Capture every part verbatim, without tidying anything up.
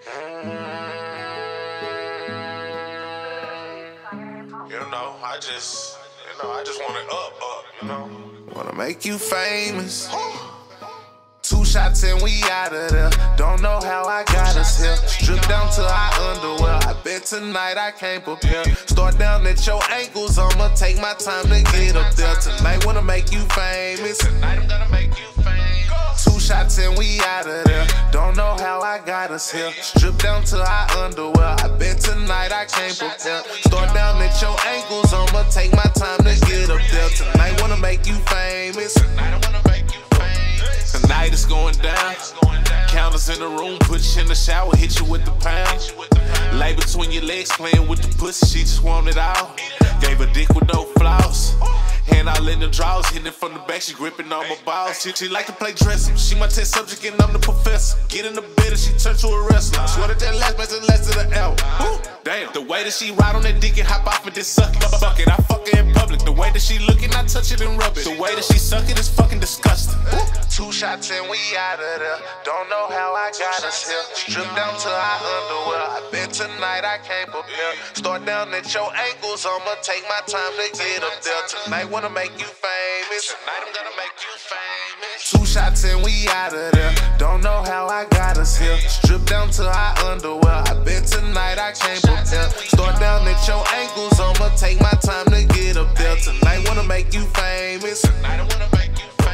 You know, I just, you know, I just want it up, up, you know. Wanna make you famous. Two shots and we out of there. Don't know how I got us here. Stripped down to our underwear. I bet tonight I can't prepare. Start down at your ankles. I'ma take my time to get up there. Tonight wanna make you famous. Tonight I'm gonna make you famous. Two shots and we out of there. Don't know how I got us here. Stripped down to our underwear. I bet tonight I can't prepare. Start down at your ankles. I'ma take my time to get up there. Tonight wanna make you famous. Tonight I wanna make you famous. Tonight it's going down. Counters in the room, put you in the shower, hit you with the pound. Lay between your legs, playing with the pussy, she just want it all. Gave her dick with no flaws. Hand all in the drawers, hitting it from the back, she gripping on my balls. She, she like to play dress up, she my test subject and I'm the professor. Get in the bed and she turn to a wrestler. I swear that that last match is last to the L. Woo, damn. The way that she ride on that dick and hop off and then suck it. Fuck it, I fuck her in public. The way that she looking, I touch it and rub it. The way that she suck it is fucking disgusting. Woo. Two shots and we out of there. Don't know how I got us here. Stripped down to our underwear. I bet tonight I can't prepare. Start down at your ankles. I'ma take my time to get up there. Tonight wanna make you famous. Tonight I'm gonna make you famous. Two shots and we out of there. Don't know how I got us here. Stripped down to our underwear. I bet tonight I can't prepare. Start down at your ankles. I'ma take my time to get up there. Tonight wanna make you famous. Tonight I wanna make you famous.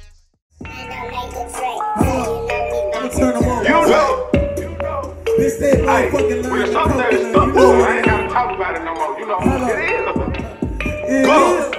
I'ma turn them on. You know. This day, Hey, fucking when line. it's something that is stuck, I ain't gotta talk about it no more. You know, it is. Go.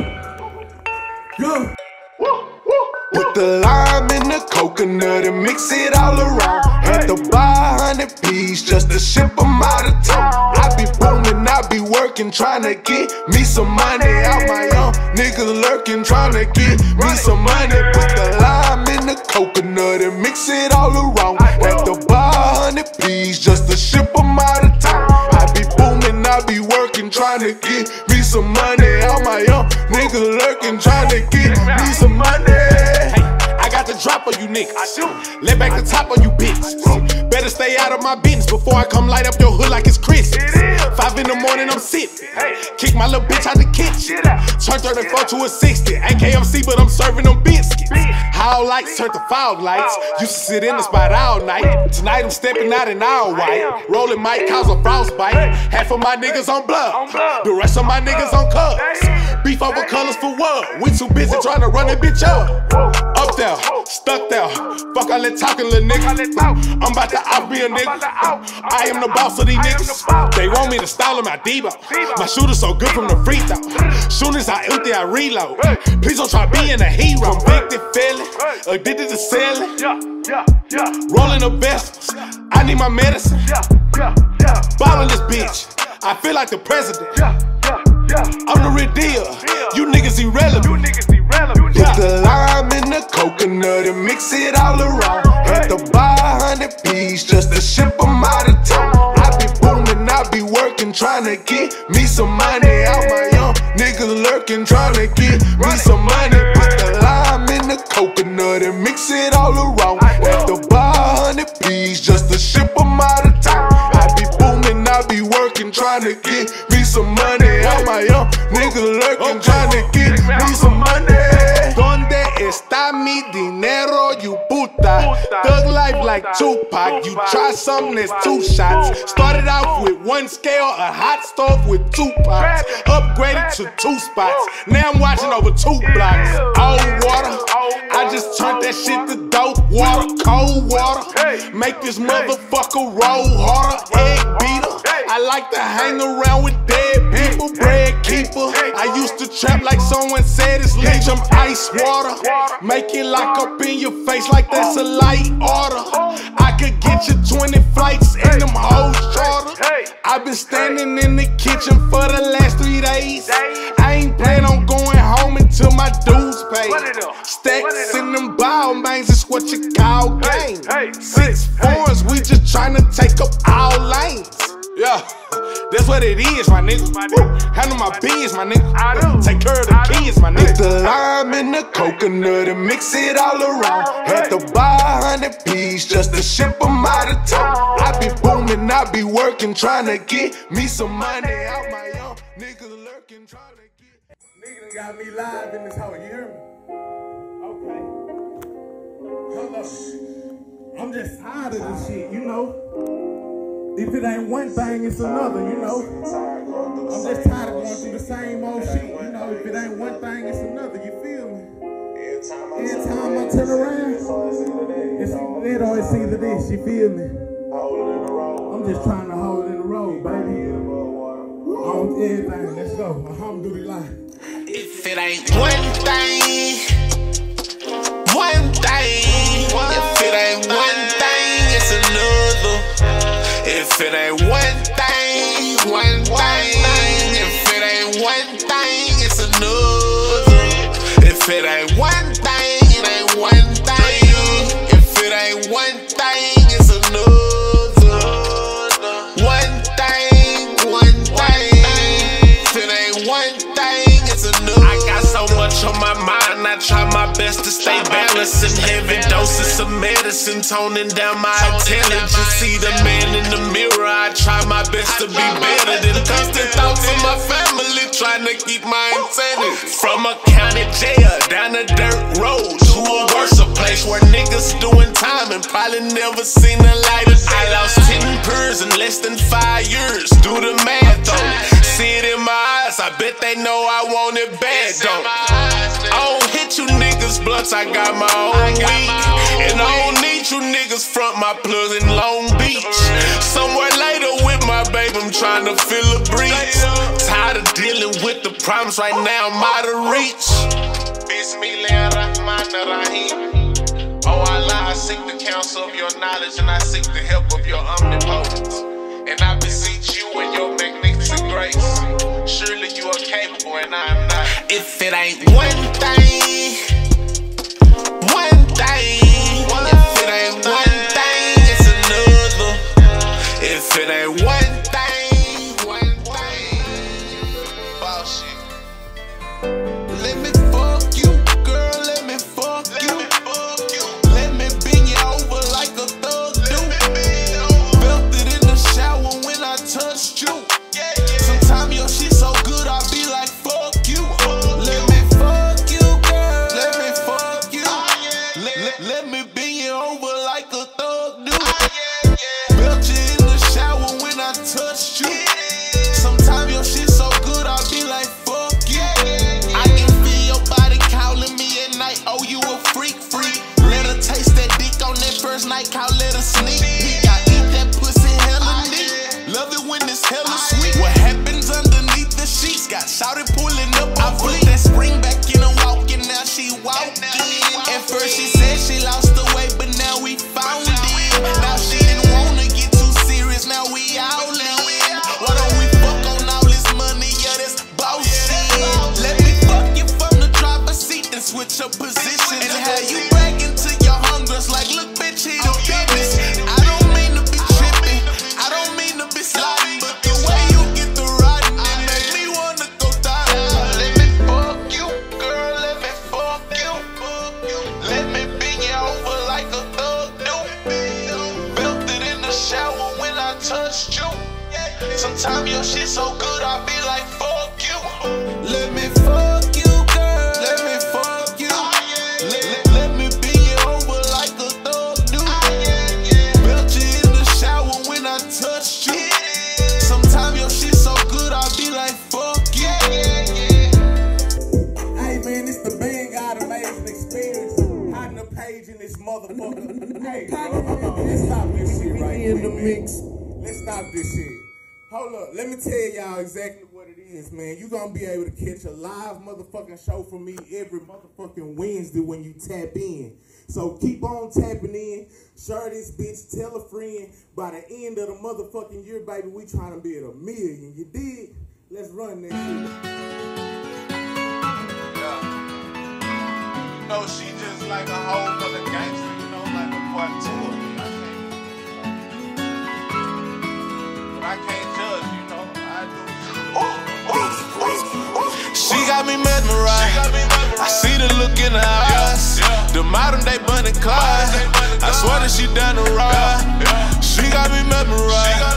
Go. Woo, woo. Put the lime in the coconut and mix it all around. Had to buy a hundred P's just to ship them out of town. I be booming, I be working, trying to get me some money out my own. Niggas lurking, trying to get me some money. Put the lime in the coconut and mix it all around. Had to buy a hundred P's just to ship them out of town. I be booming, I be working, trying to get me some money out my own. Niggas lurking, trying to get me some money. Hey, I got the drop on you niggas. I do. Let back the top on you bitches. Better stay out of my business before I come light up your hood like it's Christmas. It is. Five in the morning, I'm sipping. Hey. Kick my little bitch out the kitchen. Get out. Turn thirty-four to a sixty. Ain't K F C, but I'm serving them biscuits. How lights turn to fog lights. Used to sit in the spot all night. Tonight I'm stepping out in all white. Rolling might cause a frostbite. Half of my niggas on blood. On blood. The rest of my niggas on cubs. Damn. Beef over colors for what? We too busy trying to run that bitch up. Up there, stuck there. Fuck all that talking, little nigga. I'm about to out be a nigga. I am the boss of these niggas. They want me to style in my Debo. My shooter so good from the free throw. Soon as I empty, I reload. Please don't try being a hero. Convicted felon, addicted to selling. Yeah, yeah, yeah. Rolling the best. I need my medicine. Yeah, yeah, yeah. Ballin' this bitch. I feel like the president. Yeah, yeah, yeah. I'm the real deal. You niggas irrelevant. You niggas irrelevant. Put the lime in the coconut and mix it all around. Had to buy a hundred P's just to ship them out of town. I be booming, I be working, trying to get me some money out my own. Niggas lurking, trying to get me some money. Put the lime in the coconut and mix it all around. Had to buy a hundred P's just to ship them out of town. I be booming, I be working, trying to get me some money out my own. Niggas lurking, trying to get me some money. ¿Dónde está mi dinero, you puta? Thug life like Tupac. You try something that's two shots. Started out with one scale, a hot stove with two pots. Upgraded to two spots. Now I'm watching over two blocks. Old water. I just turned that shit to dope water. Cold water. Make this motherfucker roll harder. Egg beater. I like to hang around with dead people. Bread keeper. I used to trap like someone said it's leech. I'm ice water. Make it lock up in your face like that's a light order. I could get you twenty flights and them hoes charter. I've been standing in the kitchen for the last three days. I ain't plan on going home until my dues paid. Stacks in them ball bangs is what you call game. Six fours, we just tryna take up all lanes. Yeah, that's what it is, my nigga. Handle my biz, my nigga. Take care of the kids, my nigga. Put the lime in the coconut and mix it all around. Had to buy a hundred P's just to ship them out of town. I be booming. booming, I be working, trying to get me some money out my young niggas lurking, trying to get. Nigga done got me live in this house, you hear me? Okay. Hold up. I'm just tired of this shit, you know? If it ain't one thing, it's another, you know? I'm just tired of going through the same old shit, you know? If it ain't one thing, it's another, you feel me? Every time I turn around, it's it or it's either this, you feel me? I'm just trying to hold it in the road, baby. On everything, let's go. Alhamdulillah. If it ain't one thing, one thing. If it ain't one thing, it's another. If it ain't one thing, one thing. If it ain't one thing, it's another. If it ain't one thing, it ain't one thing. If it ain't one thing, it's another. One thing, one thing. If it ain't one thing, it's another. I got so much on my mind, I try my best to stay balanced. In heavy doses of medicine, toning down my intelligence. See the man in the mirror, I try my best to be better than constant thoughts of my family, trying to keep my insanity. From a county jail down a dirt road to a worse place where niggas doing time and probably never seen the light of day. I lost ten peers in less than five years. Do the math on it. See it in my eyes, I bet they know I want it bad, don't I? I don't hit you niggas blunts, I got my own weed. And I don't need you niggas front my plug in Long Beach. Somewhere later with my babe, I'm trying to feel a breeze. Tired of dealing with the problems right now, I'm out of reach. Bismillahirrahmanirrahim. Oh Allah, I seek the counsel of your knowledge and I seek the help of your omnipotence. And I beseech you in your magnificent grace. Surely you are capable and I am not. If it ain't one thing, one thing. If it ain't one thing, it's another. If it ain't one thing, one thing. Bullshit. Let me fuck you, girl, let me fuck you. Let me bend you over like a thug do. Felt it in the shower when I touched you. Sometimes your shit so good, I be like, fuck you. Let me fuck you, girl, let me fuck you. Let, let, let me bend you over like a thug do. Felt you in the shower when I touched you. Sometimes your shit so good, I be like, fuck you. I can feel your body calling me at night. Oh, you a freak, freak. Let her taste that dick on that first night, call it a sneak peek. I eat that pussy hella neat. Love it when it's hella sweet. What happens underneath the sheets? Got shouted pulling up. I put that spring back in her walking, now she walking. At first she said she lost the weight, but now we found it. Now she didn't wanna get too serious, now we all in. Why don't we fuck on all this money? Yeah, that's bullshit. Let me fuck you from the driver's seat and switch up positions. And how you bragging to your hungers like, look, bitch, he the business. I don't mean to be tripping, I don't mean to be sliding, but the way you get the riding, it make me wanna go die. Let me fuck you, girl, let me fuck you. Let me bend you over like a thug do. Felt it in the shower when I touched you. Sometimes your shit so good, I be like, fuck you. Let me fuck you, girl, let me fuck you. Let, let, let me bend you over like a thug do. Felt you in the shower when I touched you. Sometimes your shit so good, I be like, fuck you. Hey man, it's the Bang God Amazing Experience. Hiding a page in this motherfucker. Hey, bro, let's stop this shit right in the mix. Let's stop this shit. Hold up, let me tell y'all exactly what it is, man. You gonna be able to catch a live motherfucking show from me every motherfucking Wednesday when you tap in. So keep on tapping in, share this bitch, tell a friend. By the end of the motherfucking year, baby, we trying to be at a million. You dig? Let's run that shit. Yeah. You know, she just like a whole other gangster, you know, like a part two of me. I can't judge, you know, I do. She got me mesmerized. I see the look in her eyes. The modern day Bonnie Clyde. I swear that she down the ride. She got me mesmerized.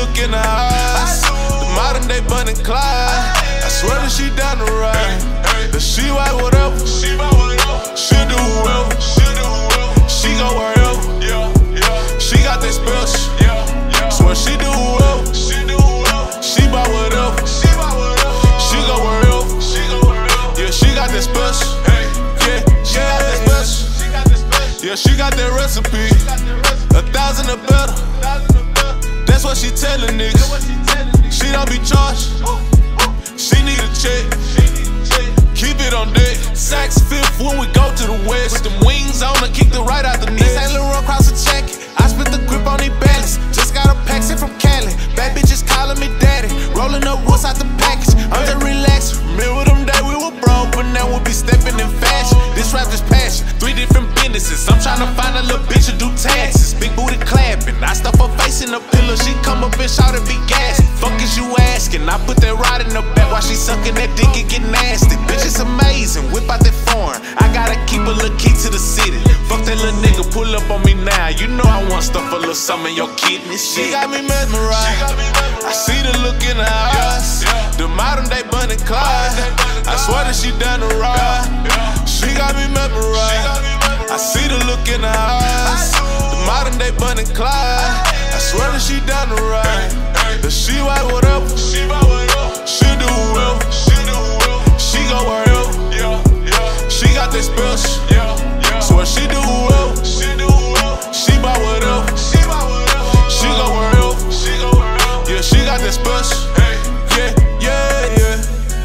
look in her eyes, the modern day Bonnie and Clyde. I swear that she down the ride. That she like whatever, she do whoever, she go wherever. She got that special. Swear she do whoever, she buy whatever, she go wherever. Yeah, she got that special. Yeah, she got that special. Yeah, she got that recipe. A thousand or better. That's what she tellin' niggas. She don't be charged. She need a check. Keep it on deck. Saks Fifth when we go to the west. With them wings on, I kick the right out the net. Saint Laurent across the check. I spit the grip on these balance. Just got a pack sent from Cali. Bad bitches calling me daddy. Rolling up what's out the package. I'm just relaxed. Remember them days we were broke, but now we be stepping in fashion. This rap is passion. Three different businesses. I'm trying to find a little bitch to do taxes. Big booty clapping. I stuff her face in the pillow. She come up and shout and be gassed. Fuck is you asking? I put that rod in the back while she sucking that dick and get nasty. Bitch, it's amazing. Whip out that foreign. I gotta keep a little key to the city. Fuck that little nigga. Pull up on me now. You know I want stuff a little something in your kidneys. She got me mesmerized. I see the look in her eyes. The modern day Bonnie and Clyde. I swear that she down the ride. She got me mesmerized. I see the look in her eyes. The modern day Bonnie and Clyde. I swear that she down the ride. That she like whatever, she do whoever, she go wherever. She got that special. Swear she do whoever, she buy whatever, she go wherever. Yeah, she got that special. Yeah, yeah, yeah.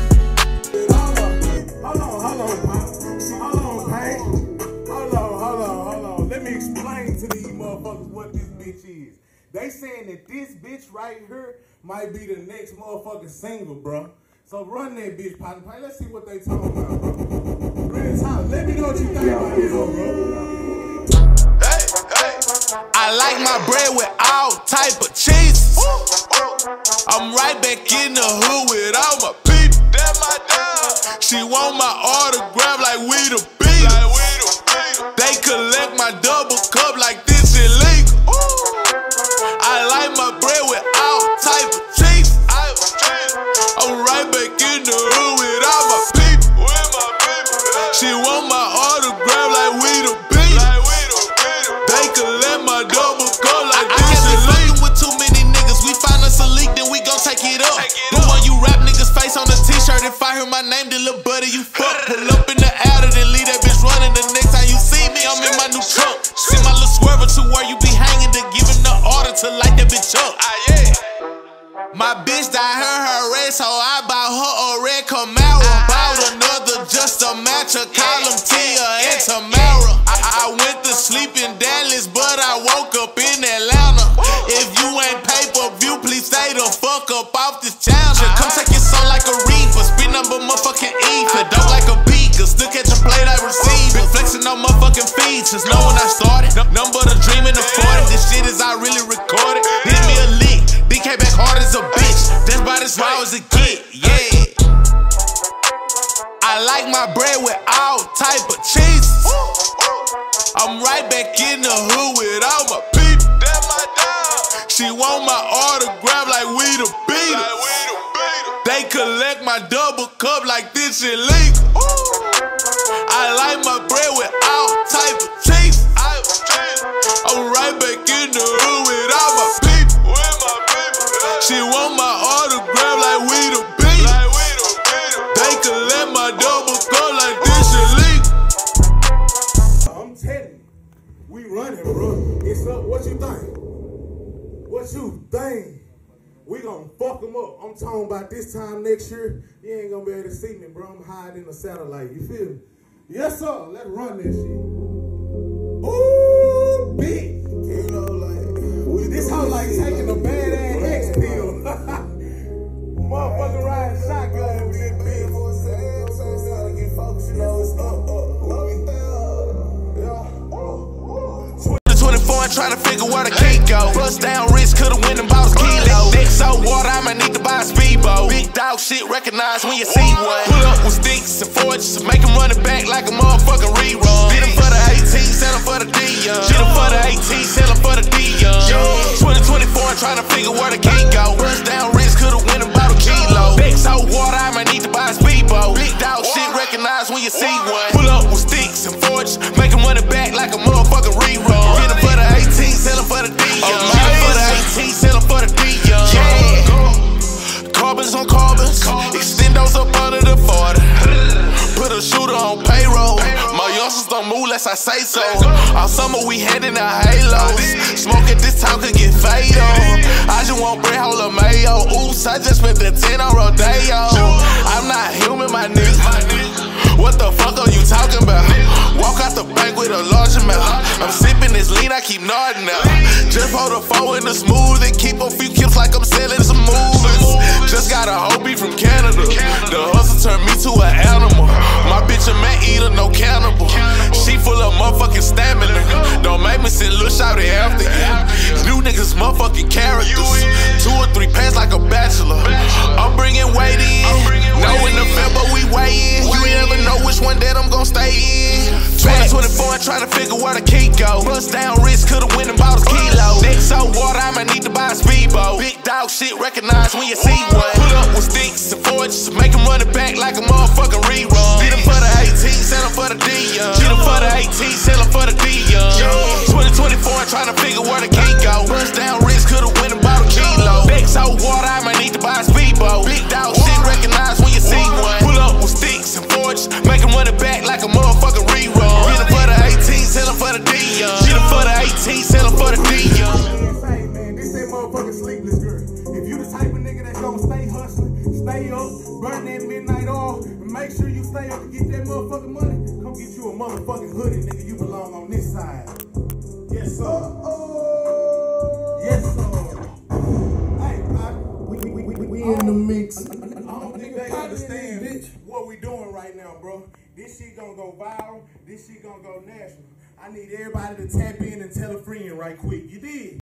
Hold on, hold on, hold on, Hank. Hold on, hold on, hold on. Let me explain to these motherfuckers what this bitch is. They saying that this bitch right here might be the next motherfucking single, bro. So run that bitch, partner. Let's see what they talking about, bro. Real time. Let me know what you think about this, bro. Hey, hey. I like my bread with all type of cheeses. I'm right back in the hood with all my people. That's my dog. She want my autograph like we the Beatles. They collect my double cup like this illegal. I like my bread with all type of cheese. I'm right back in the hood with all my people. She want my autograph like we the Beatles. They collect my double cup like this illegal. I can't be fucking with too many niggas. We find us a leak, then we gon' take it up. The one you rap niggas face on the t-shirt. If I hear my name, then little buddy, you fuck. Pull up in the outer, then leave that bitch running. The next time you see me, I'm in my new truck. See my little swerver to where you be hanging, to giving the order to light that bitch up. Ah, yeah. My bitch dyed her her red, so I bought her a red Camaro. Bought another just to match her column Tia and Tamara. I, I went to sleep in Dallas, but I woke up in Atlanta. If you ain't pay-per-view, please stay the fuck up off this channel. Come take your song like a reaper, spin number motherfucking ether. Don't like a beaker, still catch a plate I receive. Been flexing on motherfucking features. Know when I started, none but a dream in the forty. This shit is I really recorded. Hit me a lick, D K back hard as a bitch. That's about as raw as it get, yeah. I like my bread with all type of cheeses. I'm right back in the hood with all my people. That's my dog. She want my autograph like we the Beatles. They collect my double cup like this illegal. I like my bread with all type of cheese. I'm right back in the hood with all my people. She want my autograph like we the Beatles. They collect my double cup like this illegal. I'm telling you, we running, bro. It's up. What you think? What you think? We gonna fuck them up. I'm talking about this time next year, you ain't gonna be able to see me, bro. I'm hiding in the satellite. You feel me? Yes, sir. Let's run that shit. Ooh, big. You know, like, this hoe like taking a badass X pill. Motherfucking riding shotgun with this bitch. twenty-four and trying to figure where the cake go. Bust down wrist, could've went and bought a kilo. Dick so water, I might need to buy a speedboat. Big dog shit, recognize when you see one. Pull up with sticks and forges, make him run it back like a motherfucking rerun. Did him for the eighteen, sell him for the D-Young. Did him for the eighteen, sell him for the D-Young. twenty twenty-four trying to figure where the key go. Bust down wrist, could've went and bought a kilo. Big salt water, I might need to buy a speedboat. Big dog shit, recognize when you see one. Pull up with sticks and forges, make them run it back like a motherfucking rerun. Get them for the eighteen, sell them for the D. Get them for the eighteen, sell them for the D. Yeah. Carbons on carbons, extendos up under the forty. Put a shooter on payroll. My youngsters don't move unless I say so. All summer we handing out halos. Smoke at this time could get fatal. I just want bread, hold a mayo. Oops, I just spent the ten on Rodeo. I'm not human, my nigga. What the fuck are you talking about? Walk out the bank with a large amount. I'm sipping this lean, I keep nodding out. Just hold a four in the smooth and keep a few kips like I'm selling some movies. Just got a hobie from Canada. The hustle turned me to an animal. My bitch a man eater, no cannibal. She full of motherfucking stamina. Don't make me send Lil Shawty after you. New niggas motherfucking characters. Two or three pants like a bachelor. I'm bringing weight in. No in November we weigh in. You ain't ever know which one that I'm gon' stay in. twenty twenty-four and trying to figure where the key go. Bust down wrist, could've went and bought a kilo. Neck so water, I might need to buy a speedboat. Big dog shit, recognize when you see one. Pull up with sticks and forges, make them run it back like a motherfucking rerun. Get them for the eighteen, sell them for the D. Get them for the eighteen, sell them for the D. twenty twenty-four and trying to figure where the key go. Bust down wrist, could've went and bought a kilo. Neck so water, I might need to buy a speedboat. Big dog shit, recognize when you see one. Pull up with sticks and forges, make them run it back like a motherfucking rerun. Get them for the eighteen, sell them for the D. Get them for the eighteen, sell them for the D. Hey man, this ain't motherfucking sleepless girl. If you the type of nigga that's gonna stay hustling, stay up, burn that midnight oil, and make sure you stay up to get that motherfucking money, come get you a motherfucking hoodie, nigga. You belong on this side. Yes, sir. Uh-oh. Yes, sir. Hey, I, we, we, we, we in the mix. I don't think they understand bitch, what we doing right now, bro. This shit gonna go viral. This shit gonna go national. I need everybody to tap in and tell a friend right quick. You did.